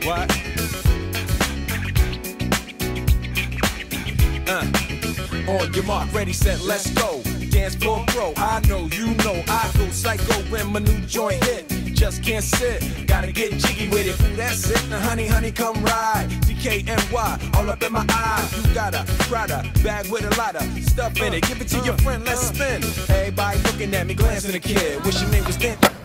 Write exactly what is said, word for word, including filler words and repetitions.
What? Uh, on your mark, ready, set, let's go. Dance floor pro, I know, you know, I go psycho when my new joint hit. Just can't sit, gotta get jiggy with it. Ooh, that's it, now honey, honey, come ride. D K N Y, all up in my eyes. You got a Prada bag with a lot of stuff in it. Give it to your friend, let's spin. Everybody looking at me, glancing a kid. Wish your name was Dan.